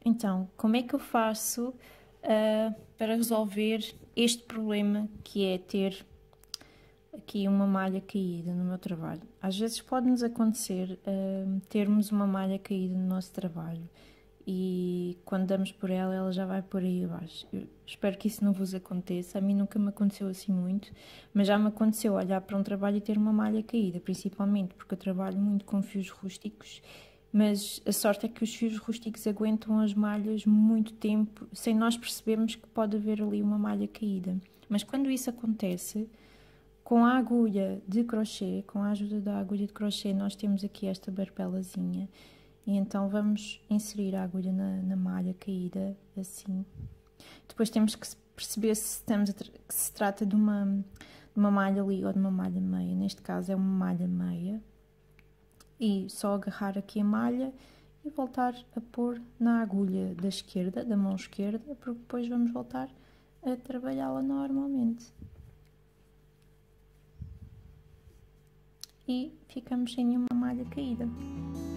Então, como é que eu faço para resolver este problema que é ter aqui uma malha caída no meu trabalho? Às vezes pode-nos acontecer termos uma malha caída no nosso trabalho e quando damos por ela, ela já vai por aí abaixo. Eu espero que isso não vos aconteça. A mim nunca me aconteceu assim muito, mas já me aconteceu olhar para um trabalho e ter uma malha caída, principalmente porque eu trabalho muito com fios rústicos, mas a sorte é que os fios rústicos aguentam as malhas muito tempo, sem nós percebermos que pode haver ali uma malha caída. Mas quando isso acontece, com a agulha de crochê, com a ajuda da agulha de crochê, nós temos aqui esta barbelazinha. E então vamos inserir a agulha na malha caída, assim. Depois temos que perceber se, que se trata de uma malha ali ou de uma malha meia. Neste caso é uma malha meia. E só agarrar aqui a malha e voltar a pôr na agulha da esquerda, da mão esquerda, porque depois vamos voltar a trabalhá-la normalmente. E ficamos sem nenhuma malha caída.